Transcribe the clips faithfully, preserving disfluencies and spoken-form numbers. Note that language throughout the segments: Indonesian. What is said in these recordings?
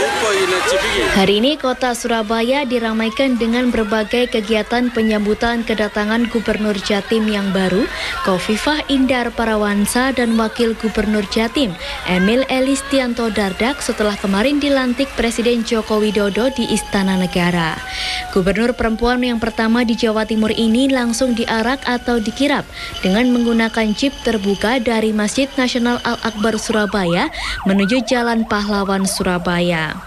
Hari ini kota Surabaya diramaikan dengan berbagai kegiatan penyambutan kedatangan Gubernur Jatim yang baru, Khofifah Indar Parawansa dan Wakil Gubernur Jatim, Emil Elistianto Dardak setelah kemarin dilantik Presiden Joko Widodo di Istana Negara. Gubernur perempuan yang pertama di Jawa Timur ini langsung diarak atau dikirap dengan menggunakan jeep terbuka dari Masjid Nasional Al-Akbar Surabaya menuju Jalan Pahlawan Surabaya.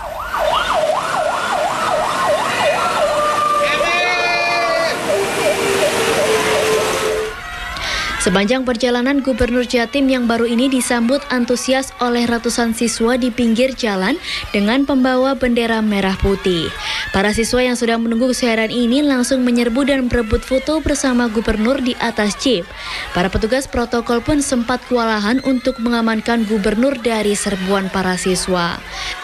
Sepanjang perjalanan Gubernur Jatim yang baru ini disambut antusias oleh ratusan siswa di pinggir jalan dengan pembawa bendera merah putih. Para siswa yang sudah menunggu keseharian ini langsung menyerbu dan berebut foto bersama Gubernur di atas jeep. Para petugas protokol pun sempat kewalahan untuk mengamankan Gubernur dari serbuan para siswa.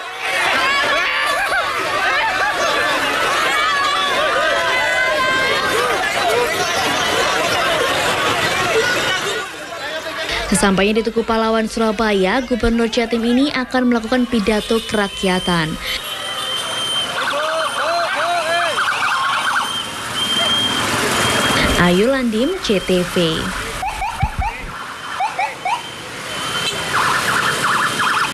Sesampainya di Tugu Pahlawan Surabaya, Gubernur Jatim ini akan melakukan pidato kerakyatan. Ayu Landim, C T V.